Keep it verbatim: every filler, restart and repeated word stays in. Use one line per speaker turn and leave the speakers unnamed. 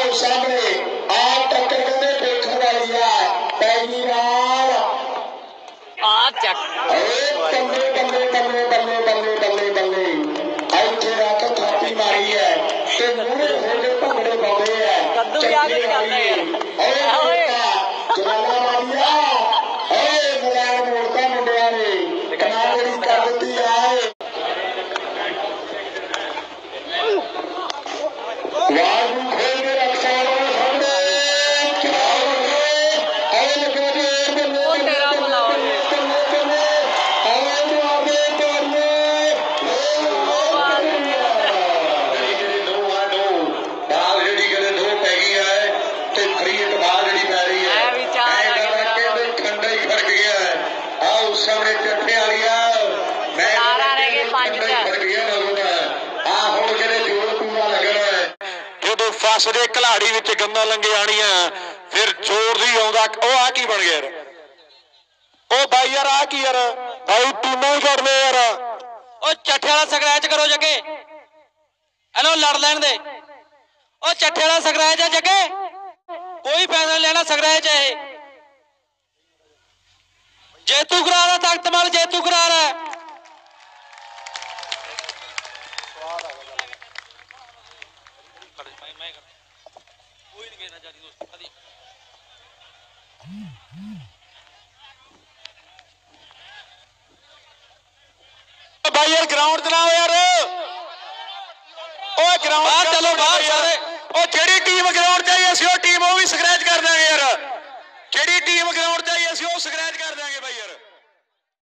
सामने आ टक्कर कहते देखने वाली है पहली बार
आ चक
बल्ले बल्ले बल्ले बल्ले बल्ले बल्ले बल्ले ਇੱਥੇ ਰੱਖ ਥਾਪੀ ਮਾਰੀ ਹੈ ਤੇ ਮੂਹਰੇ ਹੋ ਕੇ ਭੰਗੜੇ ਪਾਉਂਦੇ ਹੈ
ਕੱਦੂ ਵੀ ਆ ਕੇ ਕਰਦੇ ਆ ਓਏ
ਜਵਾਨਾ ਮਾਰੀਆ ਓਏ ਮਲਾਨ ਮੋੜਦਾ ਮੁੰਡਿਆਂ ਨੇ ਕਨਾਲ ਜਿਹੜੀ ਕਰ ਦਿੱਤੀ ਹੈ ਵਾਰ ਨੂੰ ਖੋਲ ਕੇ ਰੱਖ ਸਾਹਮਣੇ
फसदे खिलाड़ी विच गंदा लंघे आनिया फिर जोर दी आउंदा ओ आ की बन गया ओ भाई यार आ की यार भाई टीमां ही कर ले यार
ओ चट्ठे वाला स्क्रैच करो जगे एनो लड़ लैन दे ओ चट्ठे वाला स्क्रैच है जगे कोई फैसला लेना स्क्रैच है जेतू करार है तख्तमल जेतू करार है
भाई यार ग्राउंड च ना हो यार ओ ग्राउंड
बाहर चलो बाहर सारे
ओ जेड़ी टीम ग्राउंड च आई असीं ओ टीम ओ भी स्क्रैच कर देंगे यार जेड़ी टीम ग्राउंड च आई असीं ओ स्क्रैच कर देंगे भाई यार।